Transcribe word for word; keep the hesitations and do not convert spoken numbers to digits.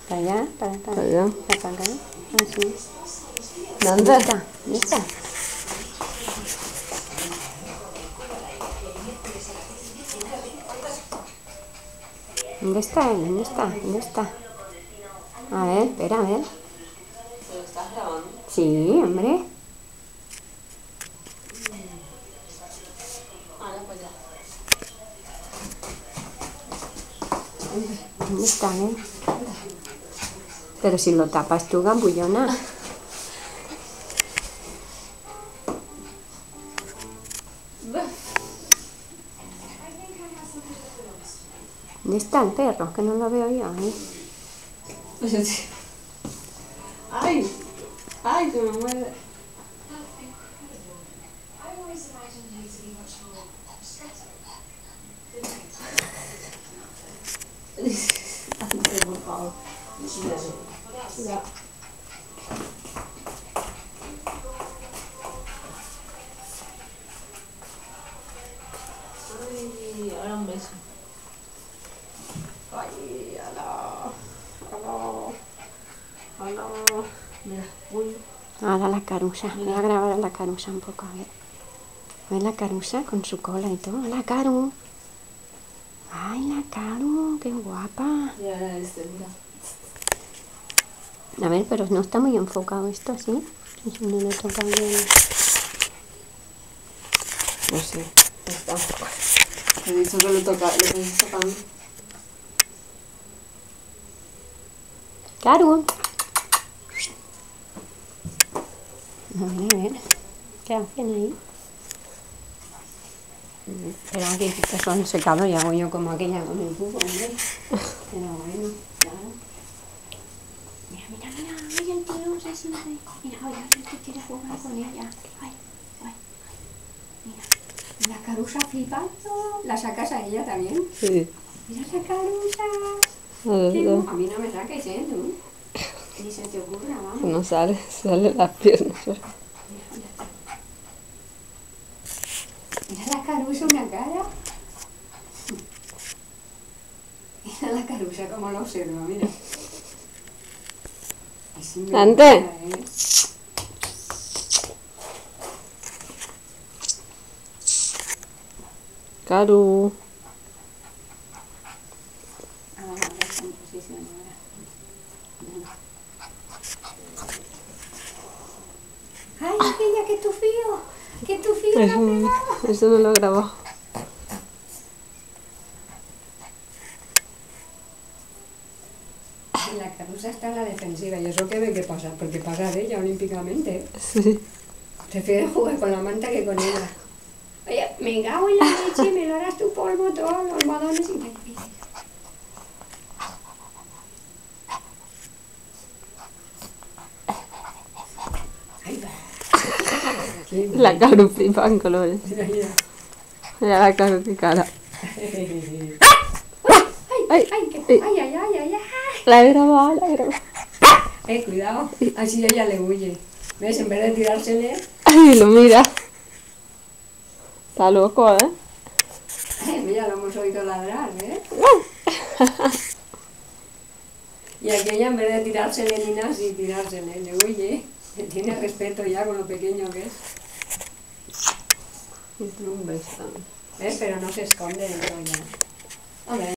Para allá, para acá. Para allá. Para acá. Así. ¿Dónde? ¿Dónde está? ¿Dónde está? ¿Dónde está él? ¿Dónde está? ¿Dónde está? A ver, espera, a ver. ¿Lo estás grabando? Sí, hombre. Ahora pues ya. ¿Dónde está él? Pero si lo tapas tú, gambullona. ¿Dónde está el perro? Que no lo veo yo, ¿eh? ¡Ay! ¡Ay, que me muerde! Por favor. Ya. Ay, ahora un beso. Ay, ala. Ala. Ala. Mira, uy. Ahora la carusa. Voy a grabar a la carusa un poco, a ver. ¿Ves la carusa con su cola y todo? ¡La Caru! ¡Ay, la Caru! ¡Qué guapa! Y ahora este, mira. A ver, pero no está muy enfocado esto, ¿sí? No le toca bien. Pues sí, está. He dicho que lo toca, lo tenéis tocando. ¡Caru! A ver, a ver. ¿Qué hacen ahí? Espera que estos son secados y hago yo como aquella con el cubo, hombre. Pero bueno, claro. Mira, mira, mira, ay, el tío se siente. Mira, oye, el que quiere jugar con ella. Ay, ay, ay. Mira, la carusa flipando. ¿La sacas a ella también? Sí. Mira la carusa. Qué guapa. A mí no me saques, ¿eh, tú? Ni se te ocurra, vamos. No sale, sale las piernas. Mira la carusa, una cara. Mira la carusa como lo observa, mira. ¡Ante! ¿Eh? Caru. Ahora, ahora está en posición, ahora. ¡Ay, aquella que tu fío! ¡Que tu fío la ha Eso, pegado! eso no lo he grabado. La carusa está en la defensiva y eso que ve que pasa, porque pasa de ella olímpicamente. Sí. Prefiere jugar con la manta que con ella. Oye, me cago en la leche, me lo harás tu polvo, todos los almohadones y me... Ahí va. La Caru flipa en colores. Mira, mira. Mira la Caru, qué cara. Ay, Ay, ay, que- ay, ay, ay, ay, ay. la he grabado, la he grabado. Eh, cuidado, así ella le huye. ¿Ves? En vez de tirársele, Ay, lo mira. Está loco, ¿eh? eh, ya lo hemos oído ladrar, ¿eh? Y aquella en vez de tirársele ni nada, sí tirársele, le huye. Le tiene respeto ya con lo pequeño que es. Un beso. ¿Ves? Pero no se esconde dentro ya. Hombre,